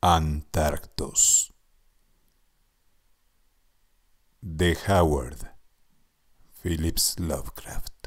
Antarctos de Howard Phillips Lovecraft.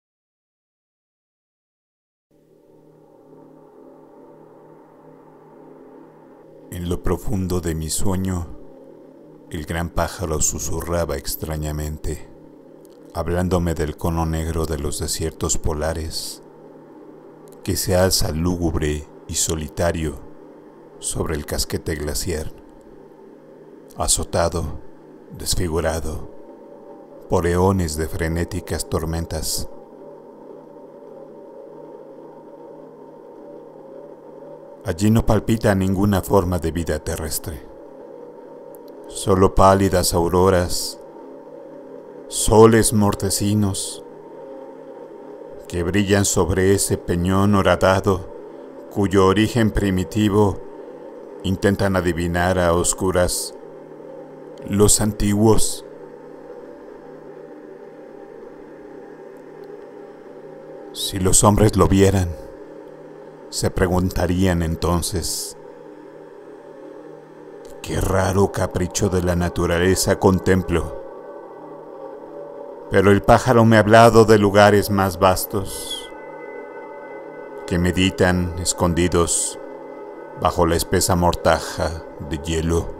En lo profundo de mi sueño, el gran pájaro susurraba extrañamente, hablándome del cono negro de los desiertos polares, que se alza lúgubre y solitario sobre el casquete glaciar, azotado, desfigurado, por eones de frenéticas tormentas. Allí no palpita ninguna forma de vida terrestre, solo pálidas auroras, soles mortecinos, que brillan sobre ese peñón horadado, cuyo origen primitivo intentan adivinar a oscuras los antiguos. Si los hombres lo vieran, se preguntarían entonces: qué raro capricho de la naturaleza contemplo. Pero el pájaro me ha hablado de lugares más vastos, que meditan escondidos bajo la espesa mortaja de hielo.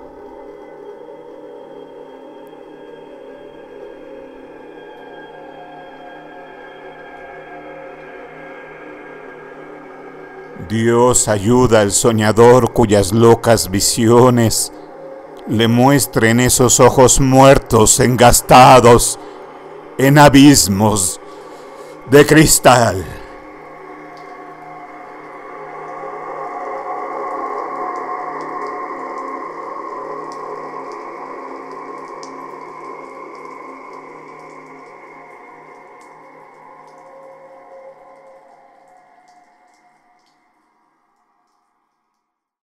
Dios ayuda al soñador cuyas locas visiones le muestren esos ojos muertos engastados en abismos de cristal.